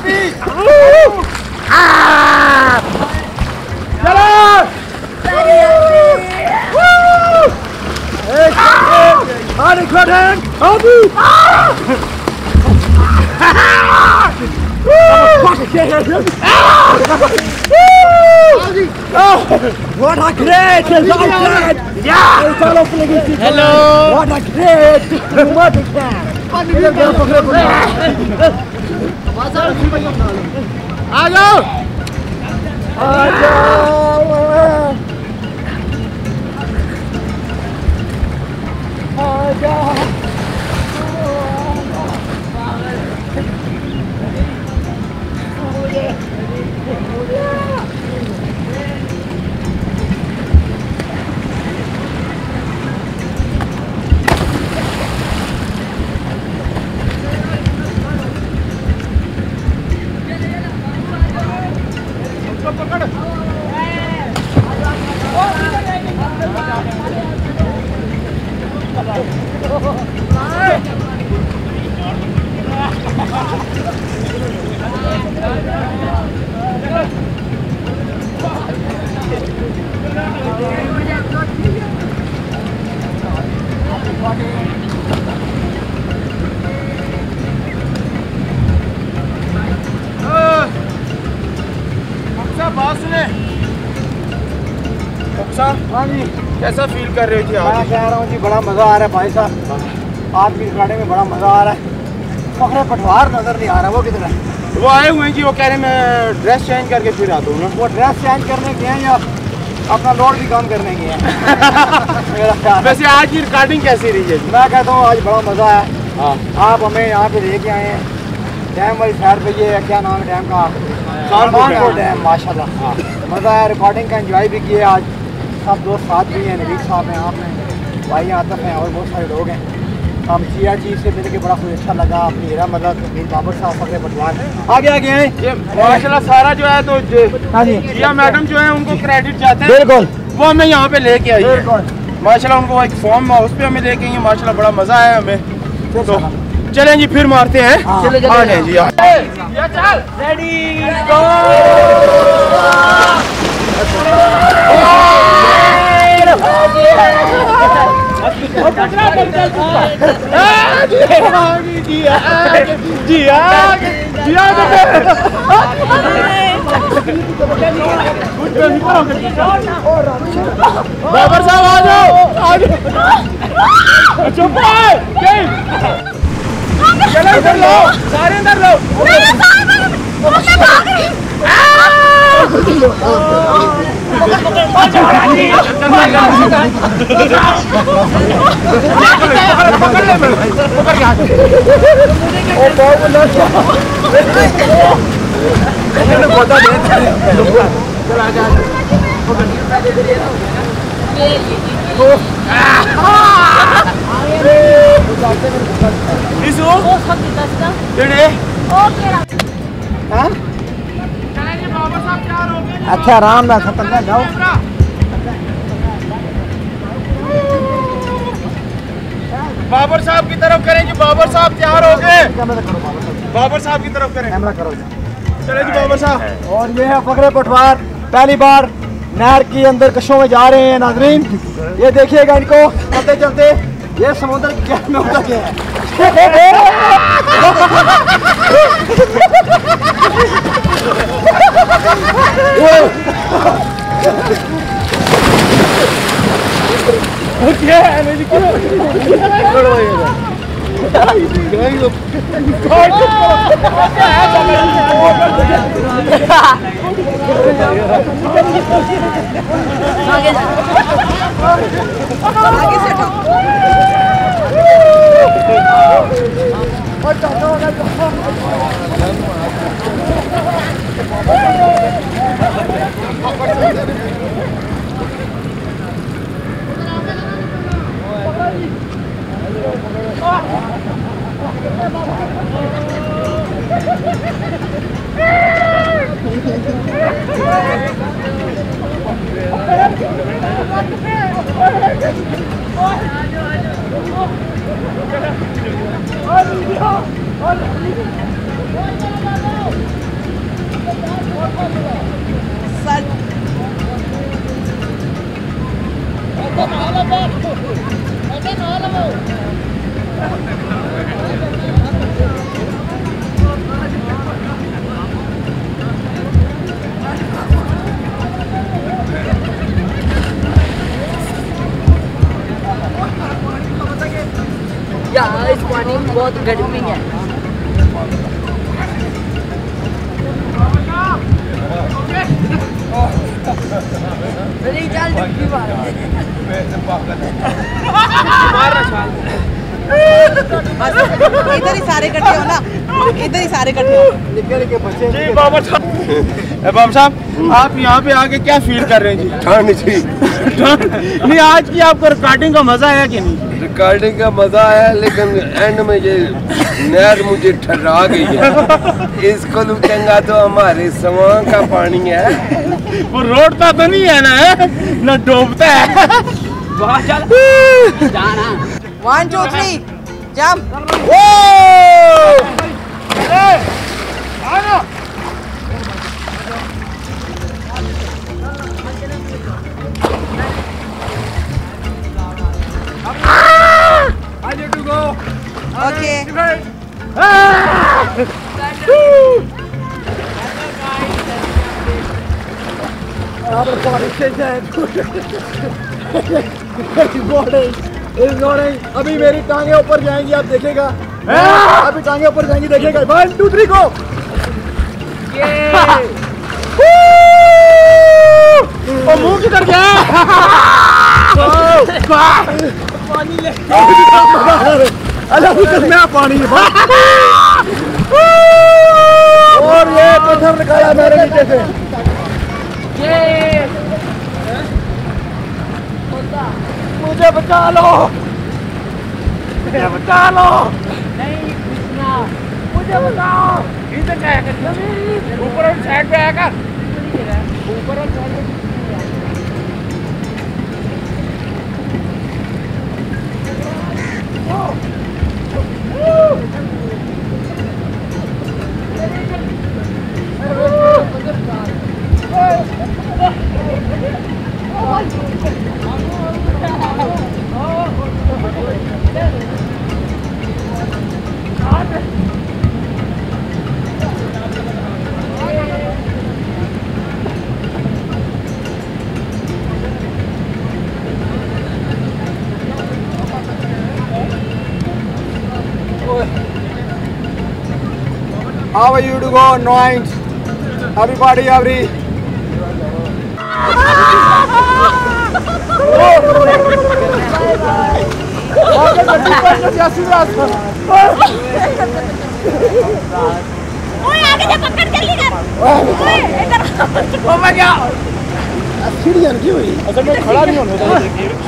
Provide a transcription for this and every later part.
What a great result! Yeah! Hello! What a great कैसा feel कर रहे थे आप? मैं कह रहा हूँ जी बड़ा मज़ा आ रहा है भाई साहब, आपकी रिकॉर्डिंग में बड़ा मज़ा आ रहा है। फखरे पटवार नज़र नहीं आ रहा, वो किधर है? वो आए हुए हैं जी, वो कह रहे हैं मैं ड्रेस चेंज करके फिर आता हूँ ना। वो ड्रेस चेंज करने गए हैं या अपना लोड भी कम करने गए हैं? वैसे आज की रिकॉर्डिंग कैसी रही है? मैं कहता हूँ आज बड़ा मज़ा है। आप हमें यहाँ पे लेके आए हैं डैम वाली साइड पे, ये क्या नाम है डैम का? डैम। माशाल्लाह मज़ा आया, रिकॉर्डिंग का एंजॉय भी किए आज। सब दोस्त साथ भी हैं, नवीद साहब हैं, आप हैं, भाई आतफ हैं और बहुत सारे लोग हैं। हम जिया जी से मिल के बड़ा कुछ अच्छा लगा। अपनी हीरा मदद हमीद बाबर साहब फखरे पटवार आगे आगे हैं माशाल्लाह। सारा जो है तो हाँ जी जिया मैडम जो है उनको क्रेडिट जाते हैं, बिल्कुल। वो हमें यहाँ पे लेके आई है माशाल्लाह। उनको एक फॉर्म हाउस पे हमें लेके आई माशाल्लाह, बड़ा मजा आया हमें। तो चलें जी फिर मारते हैं। चले जी रेडी गो। बाबर साहब आ जाओ। चुप चलो इधर लो, सारे अंदर लो। अच्छा आराम ना खत्म ना जाओ। बाबर साहब की तरफ करें जी, बाबर साहब तैयार हो गए। बाबर साहब की तरफ करें, कैमरा करो। चले जी बाबर साहब। और ये है फखरे पटवार, पहली बार नहर के अंदर कशों में जा रहे हैं नाजरीन। ये देखिएगा इनको चलते चलते, ये समुद्र के गहरे में उतर गए हैं। बहुत गर्मी है। इधर ही सारे इकट्ठे हो ना, इधर ही सारे इकट्ठे हो। निके बच्चे जी बाबा साहब, आप यहाँ पे आके क्या फील कर रहे हैं जी? ठंड जी। नहीं, आज की आपको रिकॉर्डिंग का मजा आया कि नहीं? रिकॉर्डिंग का मजा आया, लेकिन एंड में ये नहर मुझे ठहरा गई है। इसको लुटेंगा तो हमारे सवां का पानी है। वो रोडता तो नहीं है ना डूबता है। जाना 1 2 3 जंप। ओके अभी मेरी टांगे ऊपर जाएंगी, आप देखेगा। अभी टांगे ऊपर जाएंगी, देखेगा। 1 2 3 गो। मुंह किधर गया? पानी ले। अल्लाह पानी और ये पत्थर निकाला मेरे नीचे से। मुझे बचा लो, मुझे बचा लो। नहीं पूछना, मुझे बताओ। इधर क्या है? ऊपर और साइड पे आएगा। ऊपर और साइड पे। How are you to go? No hands. Everybody, every. ओए आगे जा, पकड़ जल्दी कर। ओए इधर ओ मैं क्या? सीढ़ियाँ की हुई। असल में खड़ा नहीं होना था।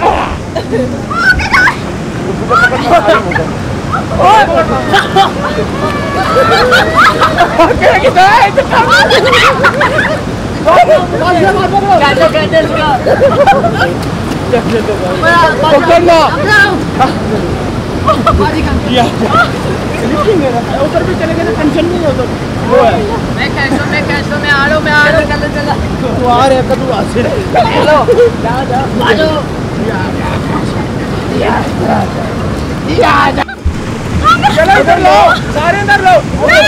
उधर भी चले गए, टेंशन नहीं है उधर। मैं कैसो में आ लो चला। तू आ रहे कदू आसे चलो जाओ आ जाओ। चलो इधर लो, सारे अंदर लो।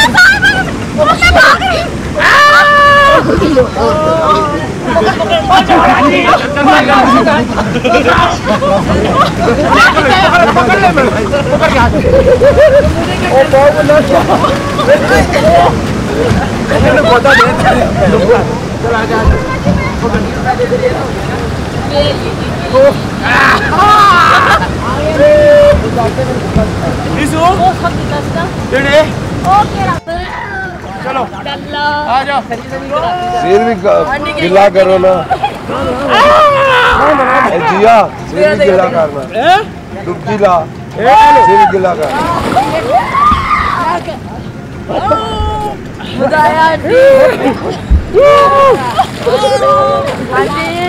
चलो आ जाओ। सिर भी गिला करो ना जिया, सिर भी गिला करना। डुबकी ला, सिर गिला कर। खुदाया जी।